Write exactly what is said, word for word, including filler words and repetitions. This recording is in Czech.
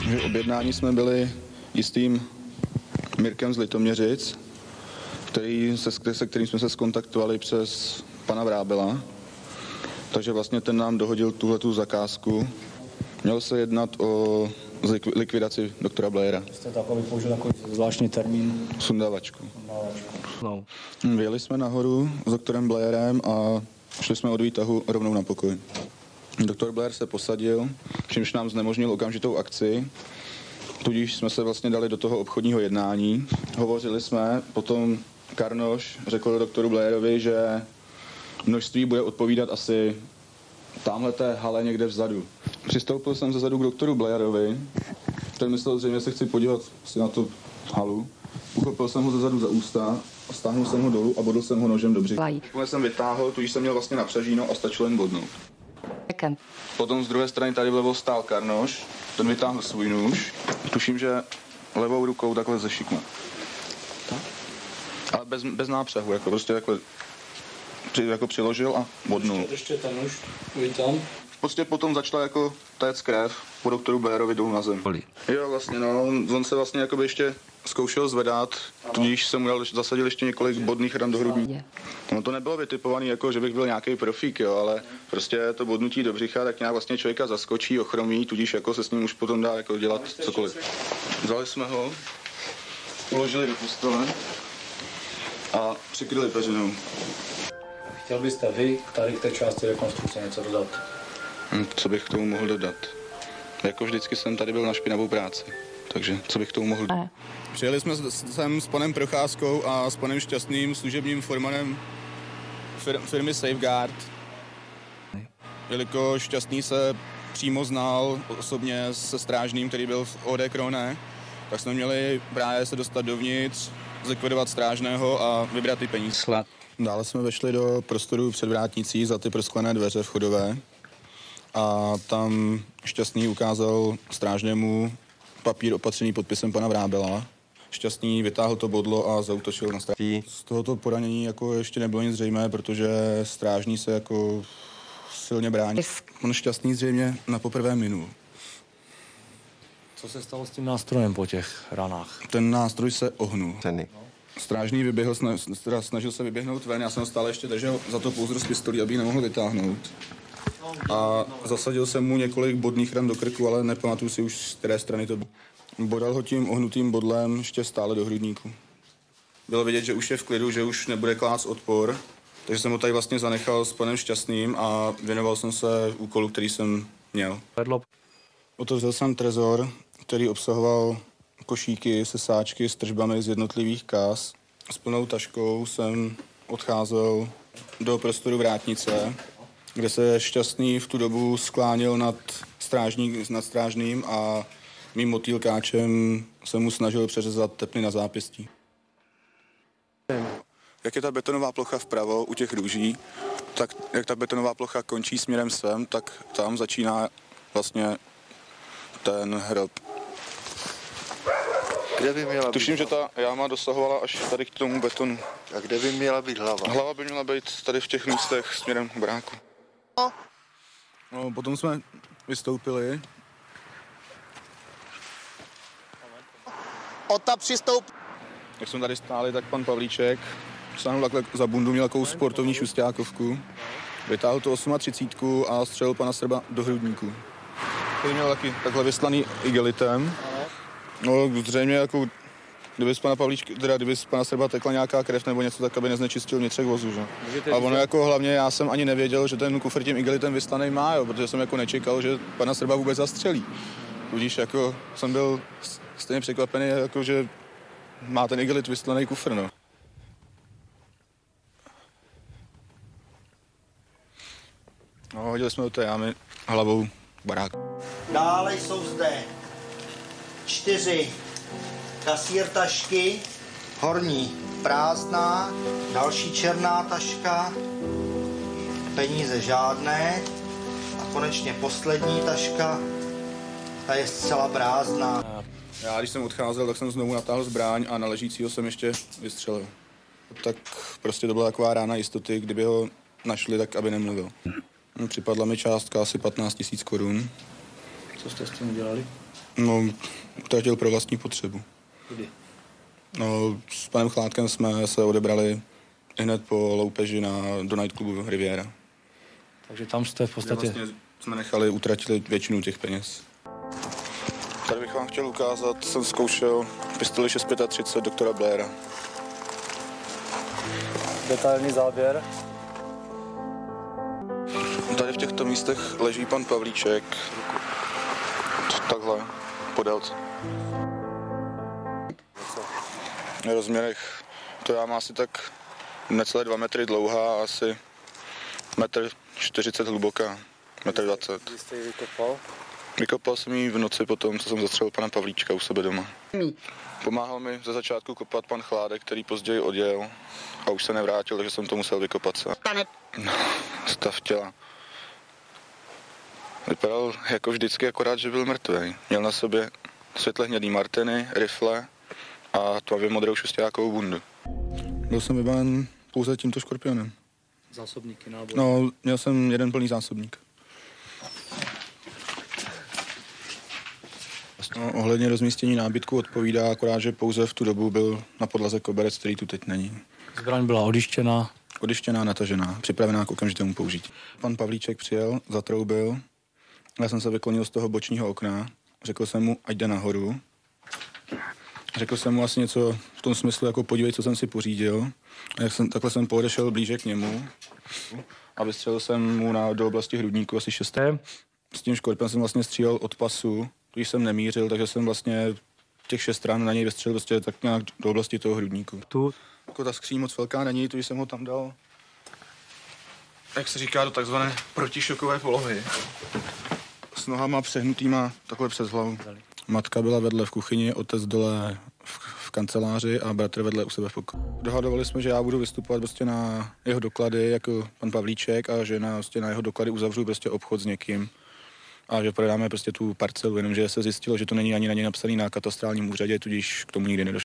že objednání jsme byli jistým Mirkem z Litoměřic, který se, se kterým jsme se skontaktovali přes pana Vrábela. Takže vlastně ten nám dohodil tuhletu zakázku. Mělo se jednat o likvidaci doktora Blaira. Jste takový použil takový zvláštní termín? Sundavačku. No. Vyjeli jsme nahoru s doktorem Blairem a šli jsme od výtahu rovnou na pokoj. Doktor Blair se posadil, čímž nám znemožnil okamžitou akci. Tudíž jsme se vlastně dali do toho obchodního jednání. Hovořili jsme, potom Karnoš řekl doktoru Blairovi, že množství bude odpovídat asi támhleté hale někde vzadu. Přistoupil jsem zezadu k doktoru Blairovi, ten myslel, že se chci podívat si na tu halu. Uchopil jsem ho zezadu za ústa, stáhnul jsem ho dolů a bodl jsem ho nožem do břicha. Jakmile jsem vytáhl, tudíž jsem měl vlastně napřažíno a stačilo jen bodnout. Potom z druhé strany tady vlevo stál Karnoš, ten vytáhl svůj nůž. Tuším, že levou rukou takhle ze šikma. Ale bez, bez nápřehu, jako prostě takhle při, jako přiložil a bodnul. Ještě ten nůž, vítám. Prostě potom začala jako téct krev po doktoru Blairovi dolů na zem. Jo, vlastně no, on se vlastně jakoby ještě zkoušel zvedat, tudíž jsem mu dal, zasadil ještě několik bodných ran do hrudí. No to nebylo vytipovaný jako, že bych byl nějaký profík, jo, ale prostě to bodnutí do břicha tak nějak vlastně člověka zaskočí, ochromí, tudíž jako se s ním už potom dá jako dělat cokoliv. Vzali jsme ho, uložili do postele a přikryli peřinou. Chtěl byste vy tady k té části rekonstrukce něco dodat? Co bych k tomu mohl dodat? Jako vždycky jsem tady byl na špinavou práci, takže co bych k tomu mohl dodat? Přijeli jsme sem s panem Procházkou a s panem Šťastným, služebním formanem fir- firmy Safeguard. Jelikož Šťastný se přímo znal osobně se strážným, který byl v O D Krone, tak jsme měli právě se dostat dovnitř, zlikvidovat strážného a vybrat ty peníze. Dále jsme vešli do prostoru před vrátnicí za ty prosklené dveře vchodové a tam Šťastný ukázal strážnému papír opatřený podpisem pana Vrábela. Šťastný vytáhl to bodlo a zaútočil na strážní. Z tohoto poranění jako ještě nebylo nic zřejmé, protože strážný se jako silně brání. On Šťastný zřejmě na poprvé minul. Co se stalo s tím nástrojem po těch ranách? Ten nástroj se ohnul. Strážný vyběhl, snažil se vyběhnout ven, já jsem stále ještě držel za to pouzdro z pistolí, aby ji nemohl vytáhnout. A zasadil jsem mu několik bodných ran do krku, ale nepamatuju si už z které strany to bylo. Bodal ho tím ohnutým bodlem ještě stále do hrudníku. Bylo vidět, že už je v klidu, že už nebude klást odpor, takže jsem ho tady vlastně zanechal s panem Šťastným a věnoval jsem se úkolu, který jsem měl. Otevřel jsem trezor, který obsahoval košíky se sáčky s tržbami z jednotlivých kas. S plnou taškou jsem odcházel do prostoru vrátnice, kde se Šťastný v tu dobu skláněl nad, strážní, nad strážným a mým motýlkáčem se mu snažil přeřezat tepny na zápěstí. Jak je ta betonová plocha vpravo u těch růží, tak jak ta betonová plocha končí směrem sem, tak tam začíná vlastně ten hrob. Kde by měla Tuším, být že ta jáma dosahovala až tady k tomu betonu. A kde by měla být hlava? Hlava by měla být tady v těch místech směrem k baráku. No. No, potom jsme vystoupili. Ota přistoup. Jak jsme tady stáli, tak pan Pavlíček sáhnul takhle za bundu, měl takovou sportovní šustákovku. Vytáhl to třicet osm a střelil pana Srba do hrudníku. Který měl taky takhle vyslaný igelitem. No, zřejmě jako, kdyby z pana Pavlíčka, teda kdyby z pana Srba tekla nějaká krev nebo něco, tak aby neznečistil vnitřek vozu, že? A ono jako hlavně já jsem ani nevěděl, že ten kufr tím igelitem vyslaný má, jo, protože jsem jako nečekal, že pana Srba vůbec zastřelí. Tudíž jako jsem byl stejně překvapený, jako že má ten igelit vyslaný kufr, no. No, hodili jsme do té jámy hlavou barák. Dále jsou zde čtyři kasír tašky, horní prázdná, další černá taška, peníze žádné a konečně poslední taška, ta je zcela prázdná. Já když jsem odcházel, tak jsem znovu natáhl zbraň a na ležícího jsem ještě vystřelil. Tak prostě to byla taková rána jistoty, kdyby ho našli, tak aby nemluvil. Připadla mi částka asi patnáct tisíc korun. Co jste s tím udělali? No, utratil pro vlastní potřebu. Kdy? No, s panem Chládkem jsme se odebrali hned po loupeži na, do nightclubu Riviera. Takže tam jste v podstatě... Vlastně jsme nechali, utratili většinu těch peněz. Tady bych vám chtěl ukázat, jsem zkoušel pistoli šest třicet pět doktora Blaira. Detailní záběr. Tady v těchto místech leží pan Pavlíček. Takhle, po délce. V rozměrech to já má asi tak necelé dva metry dlouhá a asi metr čtyřicet hluboká, metr dvacet. Kdy jste ji vykopal? Vykopal jsem ji v noci potom, co jsem zastřelil pana Pavlíčka u sebe doma. Pomáhal mi ze začátku kopat pan Chládek, který později odjel a už se nevrátil, takže jsem to musel vykopat sám. No, stav těla. Vypadal jako vždycky, akorát, že byl mrtvý. Měl na sobě světle hnědý martiny, rifle a tmavě modrou šustákovou bundu. Byl jsem vybaven pouze tímto škorpionem. Zásobníky nábojů. No, měl jsem jeden plný zásobník. No, ohledně rozmístění nábytku odpovídá, akorát, že pouze v tu dobu byl na podlaze koberec, který tu teď není. Zbraň byla odištěná. Odištěná, natažená, připravená k okamžitému použití. Pan Pavlíček přijel, zatroubil, já jsem se vyklonil z toho bočního okna, řekl jsem mu, ať jde nahoru. Řekl jsem mu asi něco v tom smyslu, jako podívej, co jsem si pořídil. A jak jsem, takhle jsem podešel blíže k němu a vystřelil jsem mu na, do oblasti hrudníku asi šesté. S tím škorpionem jsem vlastně střílel od pasu, když jsem nemířil, takže jsem vlastně těch šest stran na něj vystřelil prostě tak nějak do oblasti toho hrudníku. Tu? Jako ta skříň moc velká není, tudíž jsem ho tam dal, jak se říká, do takzvané protišokové polohy. S nohama přehnutýma takhle přes hlavu. Matka byla vedle v kuchyni, otec dole v, v kanceláři a bratr vedle u sebe v pokoji. Dohadovali jsme, že já budu vystupovat prostě na jeho doklady jako pan Pavlíček a že na, prostě na jeho doklady uzavřu prostě obchod s někým. A že prodáme prostě tu parcelu, jenomže se zjistilo, že to není ani na něj napsaný na katastrálním úřadě, tudíž k tomu nikdy nedošlo.